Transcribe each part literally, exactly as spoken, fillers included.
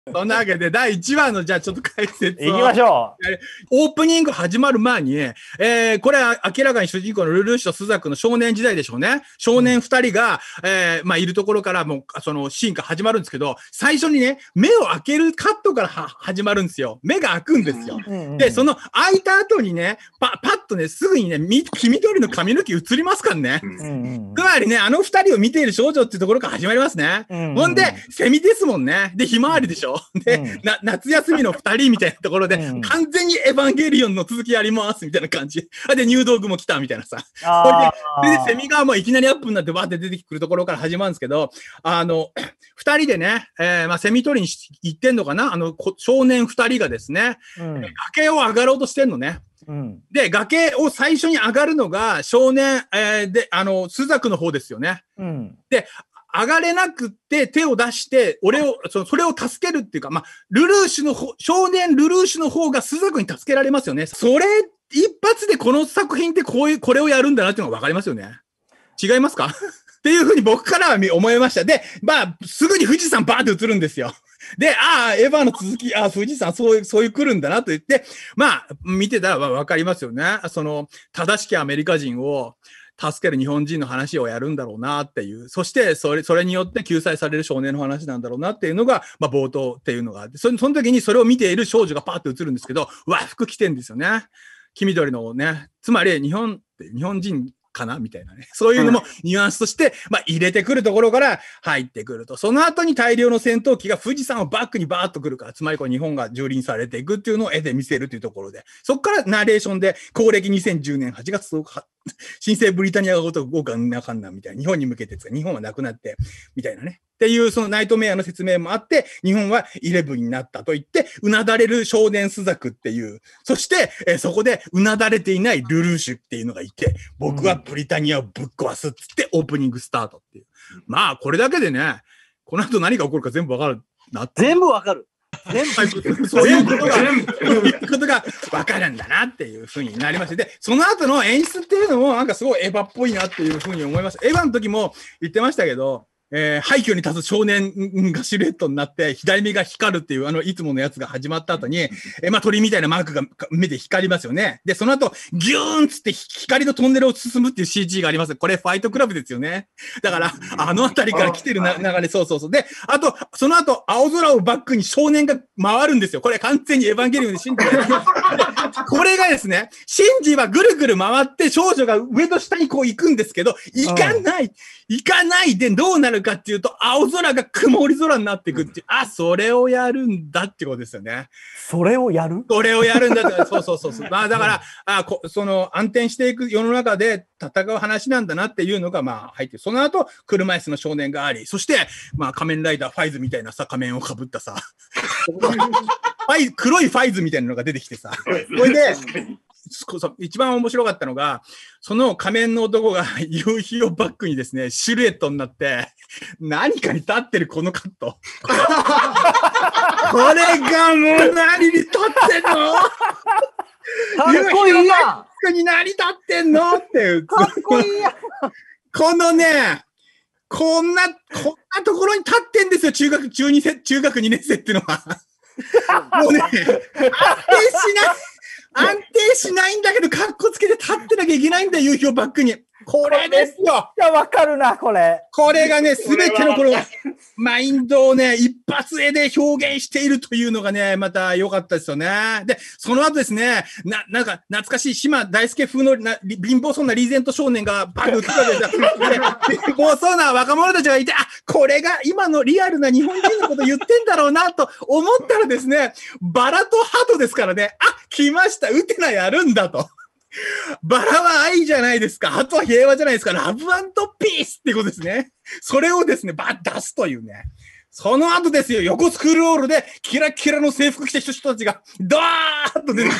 そんなわけで、だいいちわの、じゃあちょっと解説を。 行きましょう。オープニング始まる前に、えー、これは明らかに主人公のルルーシュとスザクの少年時代でしょうね。少年二人が、うん、えー、まあ、いるところからもう、そのシーンが始まるんですけど、最初にね、目を開けるカットからは始まるんですよ。目が開くんですよ。うんうんうん、で、その開いた後にね、パ、パッとね、すぐにね、黄緑の髪の毛映りますからね。うんうん、つまりね、あの二人を見ている少女っていうところから始まりますね。うんうん、ほんで、セミですもんね。で、ひまわりでしょ。で、うん、な、夏休みの二人みたいなところで、うん、完全にエヴァンゲリオンの続きやりますみたいな感じ。で、入道具も来たみたいなさ。それで、それでセミがもういきなりアップになってバーって出てくるところから始まるんですけど、あの、二人でね、えー、まあ、セミ取りに行ってんのかな、あの、少年二人がですね、うん、崖を上がろうとしてんのね。うん、で、崖を最初に上がるのが少年、えー、で、あの、スザクの方ですよね。うん、で、上がれなくって手を出して、俺を、その、それを助けるっていうか、まあ、ルルーシュの方、少年ルルーシュの方がスザクに助けられますよね。それ、一発でこの作品ってこういう、これをやるんだなっていうのがわかりますよね。違いますかっていうふうに僕からは思いました。で、まあ、すぐに富士山バーって映るんですよ。で、ああ、エヴァの続き、ああ、富士山、そういう、そういう来るんだなと言って、まあ、見てたらわかりますよね。その、正しきアメリカ人を、助ける日本人の話をやるんだろうなっていう。そして、それ、それによって救済される少年の話なんだろうなっていうのが、まあ、冒頭っていうのがあって、その、その時にそれを見ている少女がパーって映るんですけど、和服着てんですよね。黄緑のね。つまり、日本って、日本人、かなみたいなね。そういうのもニュアンスとして、まあ入れてくるところから入ってくると。その後に大量の戦闘機が富士山をバックにバーッと来るから、つまりこう日本が蹂躙されていくっていうのを絵で見せるというところで。そこからナレーションで、公暦にせんじゅうねんはちがつとおか、新生ブリタニアがごとく豪華なかんなみたいな。日本に向けて、日本はなくなって、みたいなね。っていうそのナイトメアの説明もあって、日本はイレブンになったと言って、うなだれる少年スザクっていう。そして、えー、そこでうなだれていないルルーシュっていうのがいて、僕はブリタニアをぶっ壊すっつってオープニングスタートっていう。まあ、これだけでね、この後何が起こるか全部わかるなって。 全部わかる。全部。そういうことが、そういうことがわかるんだなっていうふうになりまして。で、その後の演出っていうのもなんかすごいエヴァっぽいなっていうふうに思いました。エヴァの時も言ってましたけど、えー、廃墟に立つ少年がシルエットになって、左目が光るっていう、あの、いつものやつが始まった後に、えー、まあ、鳥みたいなマークが目で光りますよね。で、その後、ギューンつって光のトンネルを進むっていう シージー があります。これ、ファイトクラブですよね。だから、あのあたりから来てるな流れ、そうそうそう。で、あと、その後、青空をバックに少年が回るんですよ。これ、完全にエヴァンゲリオンでシンジがこれがですね、シンジはぐるぐる回って少女が上と下にこう行くんですけど、行かない、行かないでどうなるかっていうと、青空が曇り空になっていくっていう、うん、あ、それをやるんだってことですよね。 それをやるそれをやるんだって、そうそうそうそう。まあだから、あこその暗転していく世の中で戦う話なんだなっていうのがまあ入ってる。その後、車椅子の少年があり、そして、まあ仮面ライダーファイズみたいなさ、仮面をかぶったさ、ファイ黒いファイズみたいなのが出てきてさ、これで、一番面白かったのが、その仮面の男が夕日をバックにですね、シルエットになって、何かに立ってるこのカット。これがもう何に立ってんのかっこいいやん。 夕日のバックに何立ってんのっていう。 かっこいいやん。 このね、こんな、こんなところに立ってんですよ、中学、中二せ、中学にねん生っていうのは。もうね、安定しない。安定しないんだけど、カッコつけて立ってなきゃいけないんだよ、夕日をバックに。これですよ。 いや、わかるな、これ。 これがね、すべてのこの、マインドをね、一発絵で表現しているというのがね、また良かったですよね。で、その後ですね、な、なんか、懐かしい島大輔風のな貧乏そうなリーゼント少年がバグ打ってたわけですよ。貧乏そうな若者たちがいて、あ、これが今のリアルな日本人のこと言ってんだろうな、と思ったらですね、バラとハトですからね、あ、来ました、ウテナやるんだと。バラは愛じゃないですか。あとは平和じゃないですか。ラブ&ピースっていうことですね。それをですね、ば出すというね。その後ですよ、横スクロールでキラキラの制服着た人たちがドーッと出て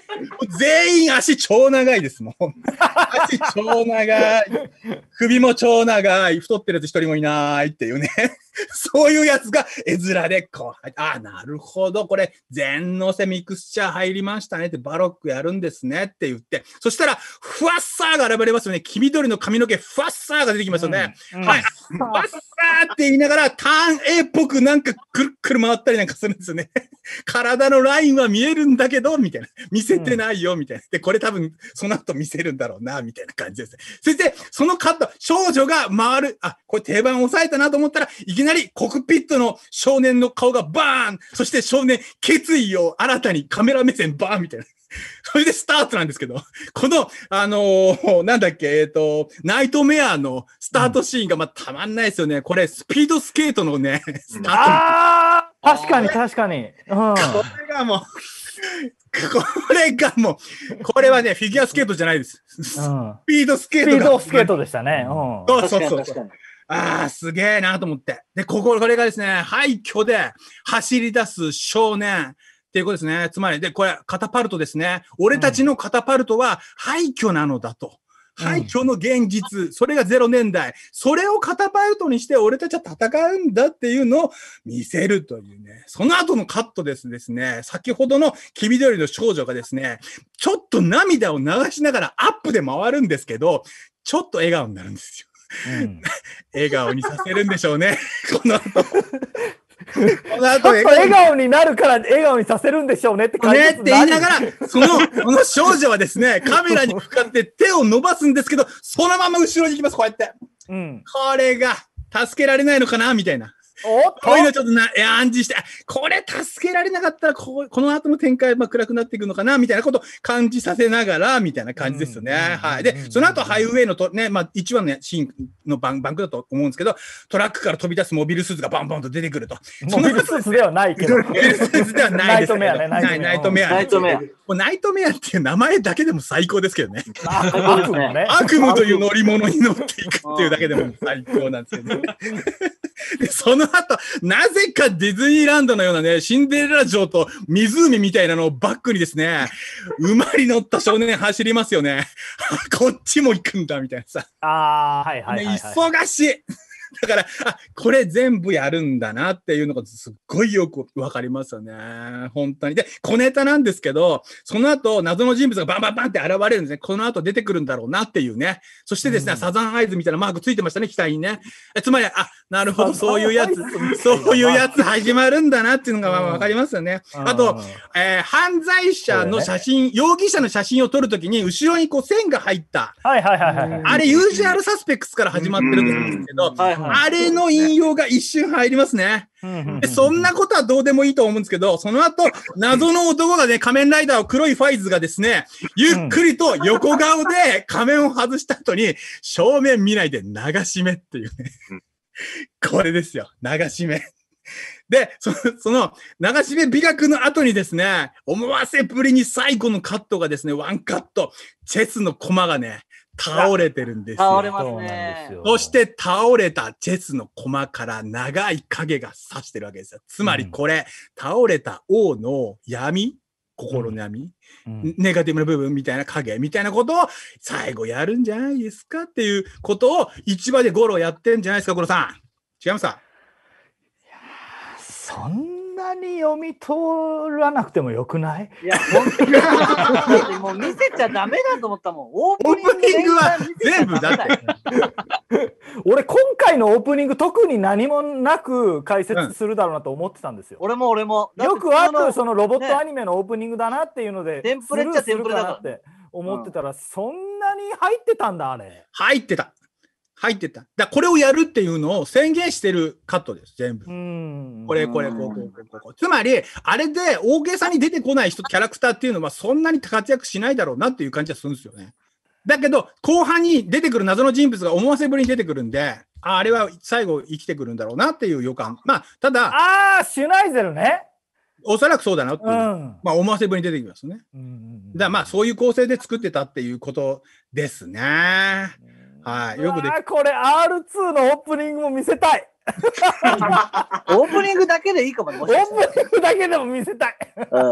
全員足超長いですもん。足超長い。首も超長い。太ってるやつ一人もいないっていうね。そういうやつが絵面でこう、あ、なるほど。これ全のせミクスチャー入りましたねってバロックやるんですねって言って、そしたらフワッサーが現れますよね。黄緑の髪の毛フワッサーが出てきますよね。うんうん、はい。フワッサーって言いながらターン A っぽくなんかくるくる回ったりなんかするんですよね。体のラインは見えるんだけど、みたいな。見せてないよ、みたいな。で、これ多分その後見せるんだろうな、みたいな感じです。そして、そのカット、少女が回る、あ、これ定番押さえたなと思ったら、いきなりコクピットの少年の顔がバーン、そして少年、決意を新たにカメラ目線バーンみたいな。それでスタートなんですけど、この、あのー、なんだっけ、えっ、ー、と、ナイトメアのスタートシーンがまあたまんないですよね。これ、スピードスケートのね、スタート。 ああ確かに確かに。うん、これがもう、これがもう、これはね、フィギュアスケートじゃないです。うん、スピードスケート。 スピードスケートでしたね。うん、 そうそうそう。ああ、すげえなと思って。で、ここ、これがですね、廃墟で走り出す少年。っていうことですね。つまり、で、これ、カタパルトですね。俺たちのカタパルトは廃墟なのだと。うん、廃墟の現実。それがゼロねんだい。それをカタパルトにして俺たちは戦うんだっていうのを見せるというね。その後のカットですですね。先ほどの黄緑の少女がですね、ちょっと涙を流しながらアップで回るんですけど、ちょっと笑顔になるんですよ。うん、笑顔にさせるんでしょうね。この後。 この後ちょっと笑顔になるから笑顔にさせるんでしょうねって感じねって言いながら、その、その少女はですね、カメラに向かって手を伸ばすんですけど、そのまま後ろに行きます、こうやって。うん、これが、助けられないのかなみたいな。 おっとこういうのちょっとな、いや、暗示して、これ助けられなかったら、こう、この後の展開、まあ、暗くなっていくのかなみたいなことを感じさせながら、みたいな感じですよね。はい。で、その後、ハイウェイのと、ね、まあ、一番のシーンのバン、バンクだと思うんですけど、トラックから飛び出すモビルスーツがバンバンと出てくると。 モビルスーツではないけど。 モビルスーツではないですけど。 ナイトメアね、 ナイトメア。 ナイトメア。 もうナイトメアっていう名前だけでも最高ですけどね。 悪夢ね。 悪夢という乗り物に乗っていくっていうだけでも最高なんですよね。で、その後、なぜかディズニーランドのようなね、シンデレラ城と湖みたいなのをバックにですね、馬に乗った少年走りますよね。こっちも行くんだみたいなさ。 ああ、はいはいはい、はい。 忙しい。だから、あ、これ全部やるんだなっていうのがすっごいよくわかりますよね。本当に。で、小ネタなんですけど、その後、謎の人物がバンバンバンって現れるんですね。この後出てくるんだろうなっていうね。そしてですね、うん、サザンアイズみたいなマークついてましたね、機体にね。えつまり、あ、なるほど、そういうやつ、そういうやつ始まるんだなっていうのがわかりますよね。うん、あと、えー、犯罪者の写真、ね、容疑者の写真を撮るときに、後ろにこう線が入った。 はいはいはいはい。 あれ、ユージュアルサスペクツから始まってると思うんですけど、はいあれの引用が一瞬入りますね。でそんなことはどうでもいいと思うんですけど、その後、謎の男がね、仮面ライダーを黒いファイズがですね、ゆっくりと横顔で仮面を外した後に、正面見ないで流し目っていうね。これですよ、流し目。で、その、その、流し目美学の後にですね、思わせぶりに最後のカットがですね、ワンカット、チェスのコマがね、倒れてるんですよ。 倒れますね。 そして倒れたチェスの駒から長い影が差してるわけですよ。つまりこれ、うん、倒れた王の闇、心の闇、うん、ネガティブな部分みたいな影みたいなことを最後やるんじゃないですかっていうことを市場でゴロやってんじゃないですか、ゴロさん。違いますか？ いやそんなに読み取らなくてもよくない？ いや、本当にもう見せちゃダメだと思ったもん。オープニングは全部だって。 俺今回のオープニング特に何もなく解説するだろうなと思ってたんですよ。 うん、俺も俺も。 よくあるそのロボットアニメのオープニングだなっていうので、 テンプレっちゃテンプレだなって思ってたら、そんなに入ってたんだあれ。 入ってた。入ってた。だこれをやるっていうのを宣言してるカットです、全部。うんこれ、これ、こう、こう、こう、こう。つまり、あれで大げさに出てこない人、キャラクターっていうのはそんなに活躍しないだろうなっていう感じがするんですよね。だけど、後半に出てくる謎の人物が思わせぶりに出てくるんで、あ、あれは最後生きてくるんだろうなっていう予感。まあ、ただ、 ああ、シュナイゼルね。 おそらくそうだなっていう。うん、まあ、思わせぶりに出てきますね。うんうんうん、だからまあ、そういう構成で作ってたっていうことですね。はい、よくできこれ アールツー のオープニングも見せたい。 オープニングだけでいいかもね。 オープニングだけでも見せたい。 うん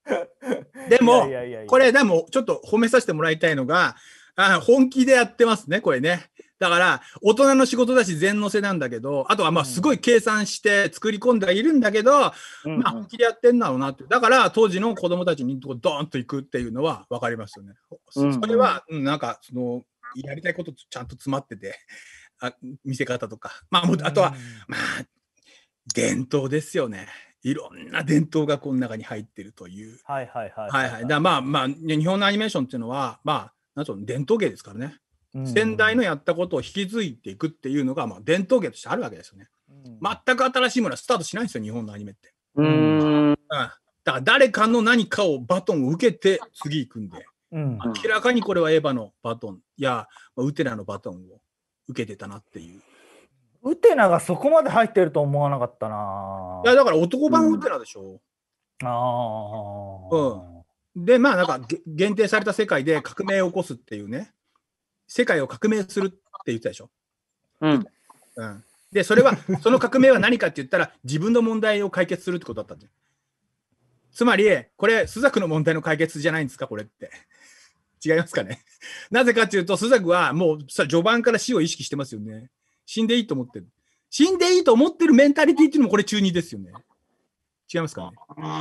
でもいやいやいやいやこれでもちょっと褒めさせてもらいたいのが、あ本気でやってますねこれね。だから大人の仕事だし全乗せなんだけど、あとはまあすごい計算して作り込んではいるんだけど、 うんまあ本気でやってんだろうなって。だから当時の子供たちにドーンと行くっていうのは分かりますよね。 うんそれはうんなんかそのやりたいことちゃんと詰まってて、あ見せ方とか、まあもうあとはまあ伝統ですよね。いろんな伝統がこの中に入ってるという。 はいはいはいはいはい。だからまあまあ日本のアニメーションっていうのはまあなんと伝統芸ですからね。先代のやったことを引き継いでいくっていうのがまあ伝統芸としてあるわけですよね。全く新しいものはスタートしないんですよ日本のアニメって。 うーん。 うん、だから誰かの何かをバトンを受けて次行くんで、 うん明らかにこれはエヴァのバトンやまあウテナのバトンを受けてたなっていう。 ウテナがそこまで入ってると思わなかったな。 いやだから男版ウテナでしょ。 ああ。 うん。でまあなんかげ限定された世界で革命を起こすっていうね。世界を革命するって言ってたでしょ。 うん。 うん、でそれはその革命は何かって言ったら自分の問題を解決するってことだったんで。つまりこれスザクの問題の解決じゃないんですかこれって。違いますかね。なぜかっていうとスザクはもうさ序盤から死を意識してますよね。死んでいいと思ってる。死んでいいと思ってるメンタリティっていうのもこれ中二ですよね。違いますかね。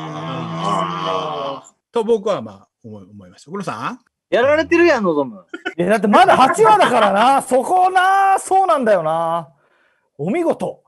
と僕はまあ思い思いました。五郎さんやられてるやん、のぞむ。 いやだってまだはちわだからな。そこな、そうなんだよな。お見事。